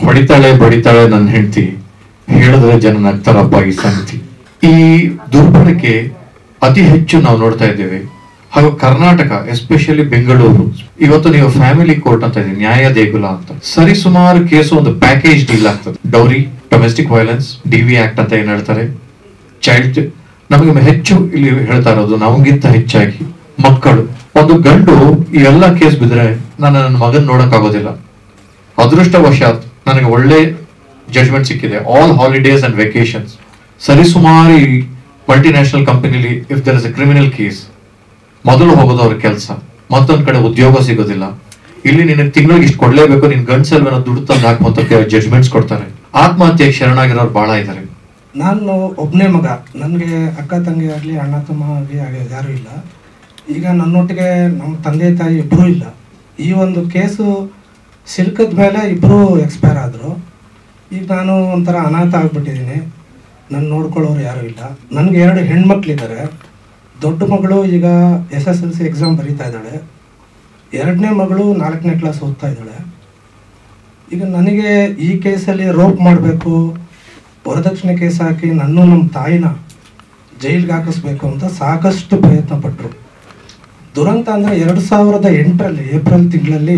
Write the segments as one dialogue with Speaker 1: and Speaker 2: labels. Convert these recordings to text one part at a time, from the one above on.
Speaker 1: ಹೊಡಿತಾಳೆ ಬಡಿತಾಳೆ ನನ್ನ ಹೆಂಡತಿ, ಹೇಳಿದ್ರೆ ಜನ ನಗ್ತಾರಪ್ಪ ಈ ಸಂಗತಿ. ಈ ದುರ್ಬಳಕೆ ಅತಿ ಹೆಚ್ಚು ನಾವು ನೋಡ್ತಾ ಇದ್ದೇವೆ. ಹಾಗೂ ಕರ್ನಾಟಕ, ಎಸ್ಪೆಷಲಿ ಬೆಂಗಳೂರು, ಇವತ್ತು ನೀವು ಫ್ಯಾಮಿಲಿ ಕೋರ್ಟ್ ಅಂತ ಇದೆ, ನ್ಯಾಯ ದೇಗುಲ ಅಂತ, ಸರಿ ಸುಮಾರು ಕೇಸು ಒಂದು ಪ್ಯಾಕೇಜ್ ಡೀಲ್ ಆಗ್ತದೆ. Dowry, domestic violence, DV act ಅಂತ ಏನ್ ಹೇಳ್ತಾರೆ, ಚೈಲ್ಡ್, ನಮಗೆ ಹೆಚ್ಚು ಇಲ್ಲಿ ಹೇಳ್ತಾ ಇರೋದು ನಮಗಿಂತ ಹೆಚ್ಚಾಗಿ ಮಕ್ಕಳು. ಒಂದು ಗಂಡು ಈ ಎಲ್ಲ ಕೇಸ್ ಬಿದ್ರೆ ನಾನು ನನ್ನ ಮಗನ್ ನೋಡಕ್ ಆಗೋದಿಲ್ಲ. ಅದೃಷ್ಟವಶಾತ್ ನನಗೆ ಒಳ್ಳೆ ಜಡ್ಜ್ಮೆಂಟ್ ಸಿಕ್ಕಿದೆ. All holidays and vacations. ಸರಿ ಸುಮಾರು ಈ ಮಲ್ಟಿನ್ಯಾಷನಲ್ ಕಂಪನಿಲಿ if there is a criminal case, ಮೊದಲು ಹೋಗೋದು ಅವ್ರ ಕೆಲಸ. ಮತ್ತೊಂದ್ ಕಡೆ ಉದ್ಯೋಗ ಸಿಗೋದಿಲ್ಲ. ಇಲ್ಲಿ ನಿನಗೆ ತಿಂಗಳಿಗೆ ಇಷ್ಟು ಕೊಡ್ಲೇಬೇಕು, ನಿನ್ ಗಂಡ್ಸಲ್ವೇನೋ ದುಡ್ಡು ತಂದು ಹಾಕುವಂತ ಜಡ್ಜ್ಮೆಂಟ್ಸ್ ಕೊಡ್ತಾರೆ. ಆತ್ಮಹತ್ಯೆಗೆ ಶರಣಾಗಿರೋರು ಬಹಳ ಇದ್ದಾರೆ.
Speaker 2: ನಾನು ಒಬ್ಬನೇ ಮಗ, ನನಗೆ ಅಕ್ಕ ತಂಗಿ ಆಗಲಿ ಅಣ್ಣ ತಮ್ಮ ಆಗಲಿ ಯಾರೂ ಇಲ್ಲ. ಈಗ ನನ್ನೊಟ್ಟಿಗೆ ನಮ್ಮ ತಂದೆ ತಾಯಿ ಇಬ್ಬರೂ ಇಲ್ಲ. ಈ ಒಂದು ಕೇಸು ಸಿಲ್ಕದ ಮೇಲೆ ಇಬ್ಬರು ಎಕ್ಸ್ಪೈರ್ ಆದರು. ಈಗ ನಾನು ಒಂಥರ ಅನಾಥ ಆಗ್ಬಿಟ್ಟಿದ್ದೀನಿ. ನನ್ನ ನೋಡ್ಕೊಳ್ಳೋರು ಯಾರೂ ಇಲ್ಲ. ನನಗೆ 2 ಹೆಣ್ಮಕ್ಳಿದ್ದಾರೆ. ದೊಡ್ಡ ಮಗಳು ಈಗ SSLC ಎಕ್ಸಾಮ್ ಬರೀತಾ ಇದ್ದಾಳೆ. 2ನೇ ಮಗಳು 4ನೇ ಕ್ಲಾಸ್ ಓದ್ತಾ ಇದ್ದಾಳೆ. ಈಗ ನನಗೆ ಈ ಕೇಸಲ್ಲಿ ರೋಪ್ ಮಾಡಬೇಕು, ವರದಕ್ಷಿಣೆ ಕೇಸ್ ಹಾಕಿ ನಮ್ಮ ತಾಯಿನ ಜೈಲಿಗೆ ಹಾಕಿಸ್ಬೇಕು ಅಂತ ಸಾಕಷ್ಟು ಪ್ರಯತ್ನ ಪಟ್ಟರು. ದುರಂತ ಅಂದರೆ 2008ರಲ್ಲಿ ಏಪ್ರಿಲ್ ತಿಂಗಳಲ್ಲಿ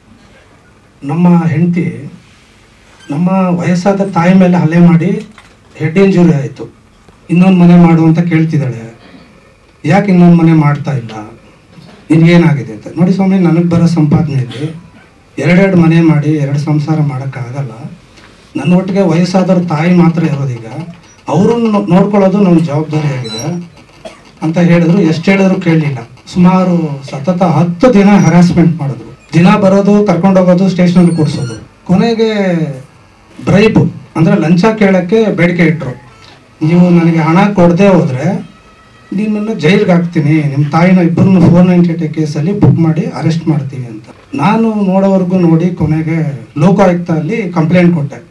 Speaker 2: ನಮ್ಮ ಹೆಂಡತಿ ನಮ್ಮ ವಯಸ್ಸಾದ ತಾಯಿ ಮೇಲೆ ಹಲ್ಲೆ ಮಾಡಿ ಹೆಡ್ ಇಂಜುರಿ ಆಯಿತು. ಇನ್ನೊಂದು ಮನೆ ಮಾಡು ಅಂತ ಕೇಳ್ತಿದ್ದಾಳೆ. ಯಾಕೆ ಇನ್ನೊಂದು ಮನೆ ಮಾಡ್ತಾ ಇಲ್ಲ, ನಿನಗೇನಾಗಿದೆ ಅಂತ. ನೋಡಿ ಸ್ವಾಮಿ, ನನಗೆ ಬರೋ ಸಂಪಾದನೆಯಲ್ಲಿ 2 ಮನೆ ಮಾಡಿ 2 ಸಂಸಾರ ಮಾಡೋಕ್ಕಾಗಲ್ಲ. ನನ್ನ ಒಟ್ಟಿಗೆ ವಯಸ್ಸಾದವ್ರ ತಾಯಿ ಮಾತ್ರ ಇರೋದೀಗ. ಅವ್ರನ್ನ ನೋಡ್ಕೊಳ್ಳೋದು ನನ್ನ ಜವಾಬ್ದಾರಿ ಆಗಿದೆ ಅಂತ ಹೇಳಿದ್ರು. ಎಷ್ಟು ಹೇಳಿದ್ರು ಕೇಳಲಿಲ್ಲ. ಸುಮಾರು ಸತತ 10 ದಿನ ಹರಾಸ್ಮೆಂಟ್ ಮಾಡಿದ್ರು. ದಿನ ಬರೋದು, ಕರ್ಕೊಂಡೋಗೋದು, ಸ್ಟೇಷನಲ್ಲಿ ಕೂಡಿಸೋದು. ಕೊನೆಗೆ ಬ್ರೈಬ್ ಅಂದರೆ ಲಂಚ ಕೇಳೋಕ್ಕೆ ಬೇಡಿಕೆ ಇಟ್ಟರು. ನೀವು ನನಗೆ ಹಣ ಕೊಡದೆ ಹೋದರೆ ನಿಮ್ಮನ್ನು ಜೈಲಿಗೆ ಹಾಕ್ತೀನಿ, ನಿಮ್ಮ ತಾಯಿನ ಇಬ್ಬರನ್ನು 498 ಕೇಸಲ್ಲಿ ಬುಕ್ ಮಾಡಿ ಅರೆಸ್ಟ್ ಮಾಡ್ತೀವಿ ಅಂತ. ನಾನು ನೋಡೋವರೆಗೂ ನೋಡಿ ಕೊನೆಗೆ ಲೋಕಾಯುಕ್ತ ಅಲ್ಲಿ ಕಂಪ್ಲೇಂಟ್ ಕೊಟ್ಟೆ.